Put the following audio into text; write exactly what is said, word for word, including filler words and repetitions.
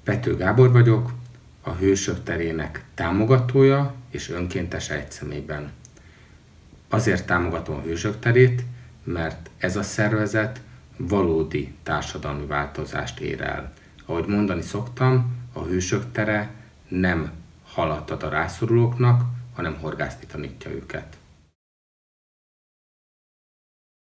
Pető Gábor vagyok, a Hősök Terének támogatója és önkéntese egy személyben. Azért támogatom a Hősök Terét, mert ez a szervezet valódi társadalmi változást ér el. Ahogy mondani szoktam, a Hősök Tere nem halat ad a rászorulóknak, hanem horgászni tanítja őket.